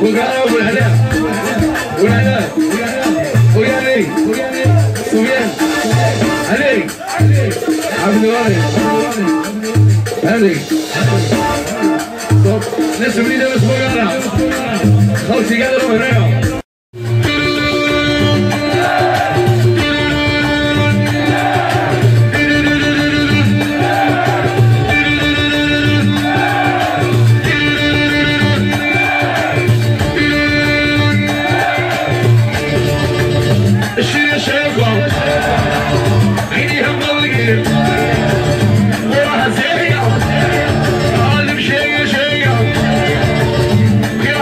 وقالوا ابو الهلاء والهلاء ويا علي سفيان علي عبد الوالد علي ناس وليده بس بقالها خوتي قادروا هنا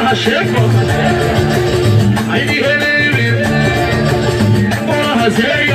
عيني هليلي وراها زي